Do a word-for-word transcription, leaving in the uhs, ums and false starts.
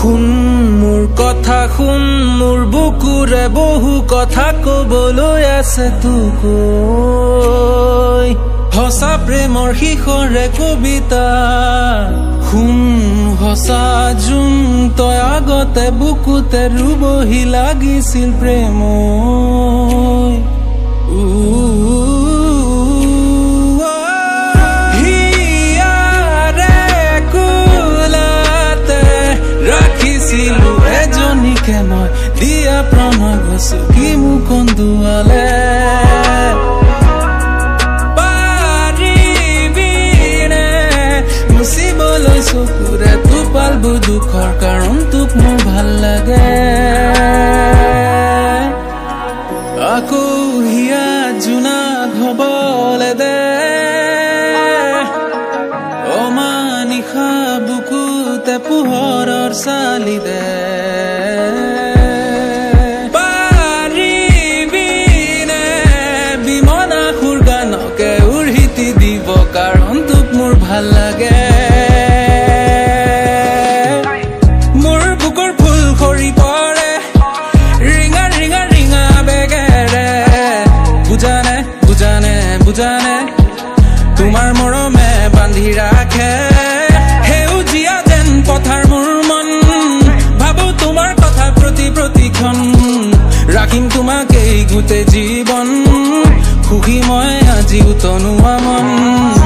শুন মোৰ কথা শুন মোৰ বুকুৰে বহু কথা কবলৈ আছে তোক হসা প্ৰেমৰ শিখৰে কবিতা শুন হসা জুম তই আগতে বুকুতে ৰুবহি লাগিছিল প্ৰেম ৰাখিছিলো এজনীকে মই দিয়া প্ৰণয় গছো কি মোক কন্দুৱালে মুচিবলৈ চকুৰে টোপালবোৰ দুখৰ কাৰণ তোক মোৰ ভাল লাগে আকৌ হিয়া জোনা ঘবলে দে অমানিশা বুকুতে পোহৰৰ চালি দে পাৰিবিনে বিমনা সুৰ গানকে উৰ্হিতি দিব কাৰণ তোক মোৰ ভাল লাগে বুজানে তোমাৰ মৰমে বান্ধি ৰাখে সেউজীয়া যেন পথাৰ মোৰ মন ভাবো তোমাৰ কথা প্ৰতি প্ৰতিক্ষণ ৰাখিম তোমাক এই গোটেই জীৱন সুখী মই আজি উতনুৱা মন